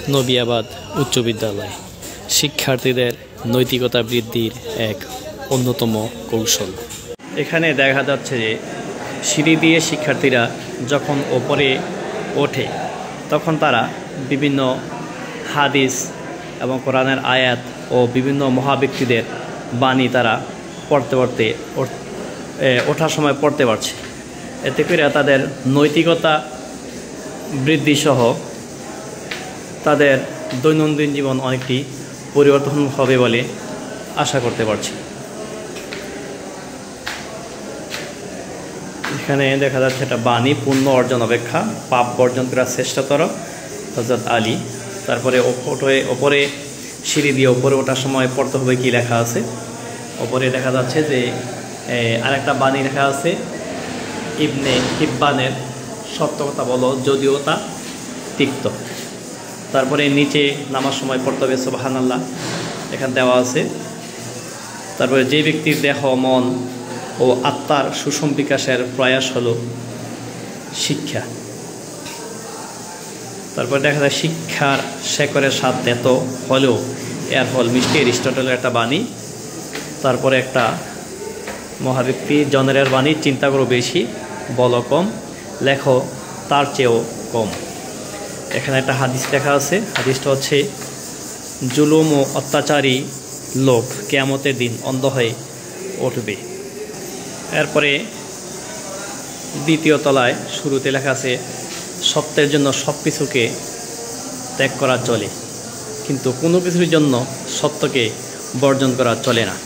নবিয়াবাদ উচ্চ বিদ্যালয় শিক্ষার্থীদের নৈতিকতা বৃদ্ধির এক অন্যতম কৌশল। এখানে দেখা যাচ্ছে যে সিঁড়ি দিয়ে শিক্ষার্থীরা যখন ওপরে ওঠে তখন তারা বিভিন্ন হাদিস এবং কোরআনের আয়াত ও বিভিন্ন মহাব্যক্তিদের বাণী তারা পড়তে ওঠার সময় পড়তে পারছে। এতে করে তাদের নৈতিকতা বৃদ্ধিসহ তাদের দৈনন্দিন জীবন অনেকটি পরিবর্তন হবে বলে আশা করতে পারছি। এখানে দেখা যাচ্ছে একটা বাণী, পুণ্য অর্জন অপেক্ষা পাপ বর্জন করা শ্রেষ্ঠতর, হযরত আলী। তারপরে ওপরে সিঁড়ি দিয়ে ওপরে ওঠার সময় পড়তে হবে কি লেখা আছে। ওপরে দেখা যাচ্ছে যে আরেকটা বাণী লেখা আছে, ইবনে হিব্বানের সত্য কথা বলো যদিও তা তিক্ত। তারপরে নিচে নামার সময় পড়তে হবে সুবহানাল্লাহ, এখানে দেওয়া আছে। তারপরে যে ব্যক্তির দেহ, মন ও আত্মার সুষম বিকাশের প্রয়াস হলো শিক্ষা। তারপরে দেখা যায় শিক্ষার শেকড়ের স্বাদ তেত হলেও এর ফল মিষ্টি, অ্যারিস্টটলের একটা বাণী। তারপরে একটা মহাব্যক্তি জনেরের বাণী, চিন্তা করো বেশি, বলো কম, লেখো তার চেয়েও কম। এখানে একটা হাদিস লেখা আছে, হাদিসটা হচ্ছে জুলুম ও অত্যাচারী লোক কিয়ামতের দিন অন্ধ হয়ে উঠবে। এরপরে দ্বিতীয় তলায় শুরুতে লেখা আছে, সত্যের জন্য সব কিছুকে ত্যাগ করা চলে, কিন্তু কোনো কিছুর জন্য সত্যকে বর্জন করা চলে না।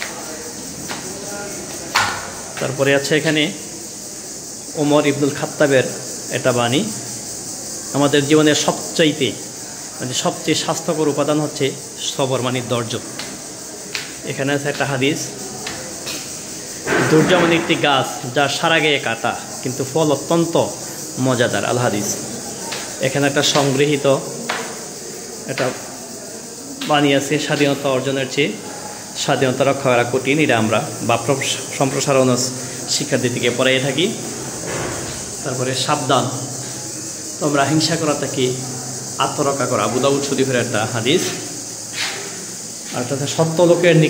তারপরে আছে এখানে ওমর ইবনুল খাত্তাবের একটা বাণী, আমাদের জীবনের সবচেয়ে স্বাস্থ্যকর উপাদান হচ্ছে সবর, মানে ধৈর্য। এখানে আছে একটা হাদিস, ধৈর্য মানে একটি গাছ যার সারা গায়ে কাটা কিন্তু ফল অত্যন্ত মজাদার, আল হাদিস। এখানে একটা সংগৃহীত একটা বাণী আছে, স্বাধীনতা অর্জনের চেয়ে স্বাধীনতা রক্ষা করা কঠিন। এটা আমরা বাপ সম্প্রসারণ শিক্ষার্থী থেকে পড়াই থাকি। তারপরে সাবধান, তোমরা হিংসা করা থেকে আত্মরক্ষা করা, আবু দাউদ শরীফের একটা হাদিস। আর তাতে সত্য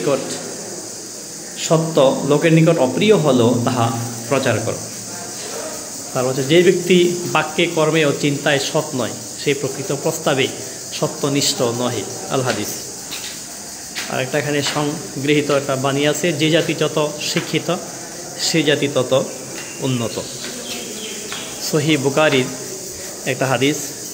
লোকের নিকট অপ্রিয় হলো তাহা প্রচার করো। তারপর হচ্ছে যে ব্যক্তি বাক্যে, কর্মে ও চিন্তায় সৎ নয় সেই প্রকৃত প্রস্তাবে সত্যনিষ্ঠ নহে, আল হাদিস। আর একটা এখানে সংগৃহীত একটা বাণী আছে, যে জাতি যত শিক্ষিত সে জাতি তত উন্নত। সহিহ বুখারীর একটা হাদিস,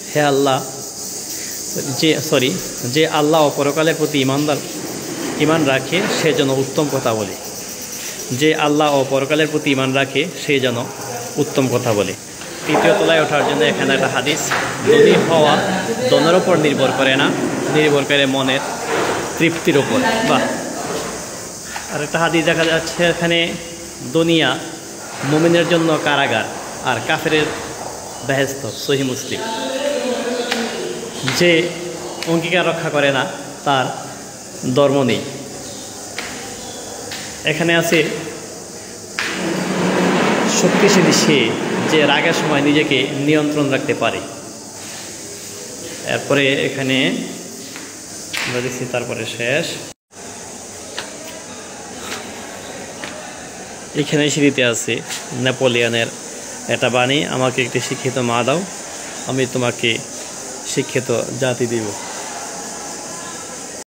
যে আল্লাহ ও পরকালের প্রতি ইমান রাখে সে যেন উত্তম কথা বলে, যে আল্লাহ ও পরকালের প্রতি ইমান রাখে সে যেন উত্তম কথা বলে। তৃতীয় তলায় ওঠার জন্য এখানে একটা হাদিস, ধনী হওয়া ধনের ওপর নির্ভর করে না, নির্ভর করে মনের তৃপ্তির ওপর। বাহ। আর একটা হাদিস দেখা যাচ্ছে এখানে, দুনিয়া মুমিনের জন্য কারাগার আর কাফেরের বেহেশত, সহিহ মুসলিম। যে অঙ্গীকার রক্ষা করে না তার ধর্ম নেই। এখানে আছে শক্তিশালী সে যে রাগের সময় নিজেকে নিয়ন্ত্রণ রাখতে পারে। এরপরে এখানে আমরা দেখছি, তারপরে শেষ এখানে সিঁড়িতে আছে নেপোলিয়নের একটা বাণী, আমাকে একটি শিক্ষিত মা দাও, আমি তোমাকে শিক্ষিত জাতি দিব।